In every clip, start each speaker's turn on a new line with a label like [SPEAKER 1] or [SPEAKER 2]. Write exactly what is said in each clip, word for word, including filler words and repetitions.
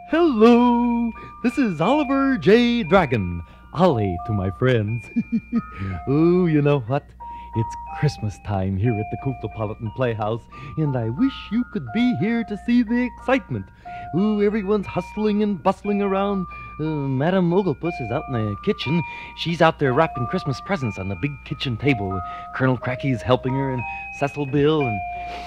[SPEAKER 1] Hello, this is Oliver J. Dragon. Ollie to my friends. Oh, you know what? It's Christmas time here at the Cooperpolitan Playhouse, and I wish you could be here to see the excitement. Ooh, everyone's hustling and bustling around. Uh, Madame Oglepuss is out in the kitchen. She's out there wrapping Christmas presents on the big kitchen table. Colonel Cracky's helping her, and Cecil Bill, and...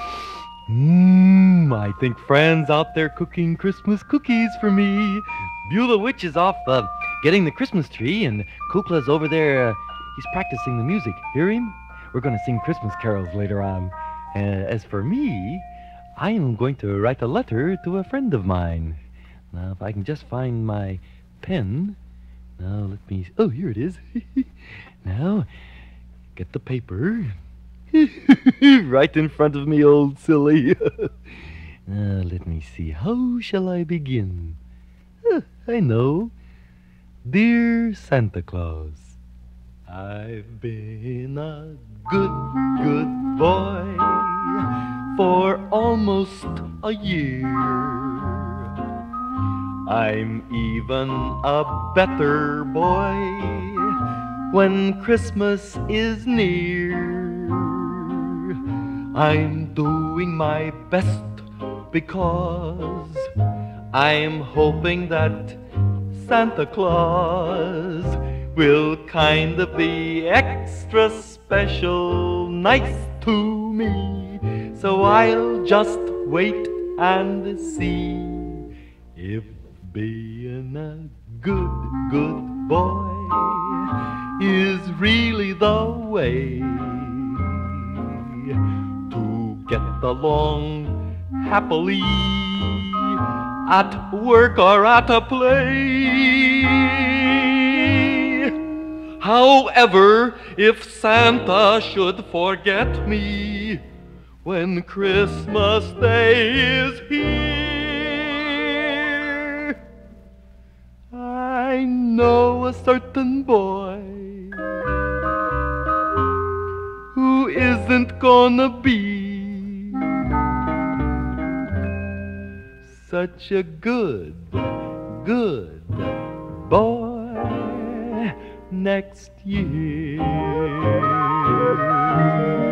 [SPEAKER 1] Mmm, I think Fran's out there cooking Christmas cookies for me. Beulah Witch is off uh, getting the Christmas tree, and Kukla's over there. Uh, he's practicing the music. Hear him? We're going to sing Christmas carols later on. Uh, as for me, I am going to write a letter to a friend of mine. Now, if I can just find my pen. Now, let me... Oh, here it is. Now, get the paper. Right in front of me, old silly. Now, let me see. How shall I begin? Uh, I know. Dear Santa Claus, I've been a good, good boy for almost a year. I'm even a better boy when Christmas is near. I'm doing my best because I'm hoping that Santa Claus will kinda be extra special nice to me. So I'll just wait and see if being a good, good boy is really the way to get along happily at work or at a play. However, if Santa should forget me when Christmas Day is here, I know a certain boy who isn't gonna be such a good, good boy next year.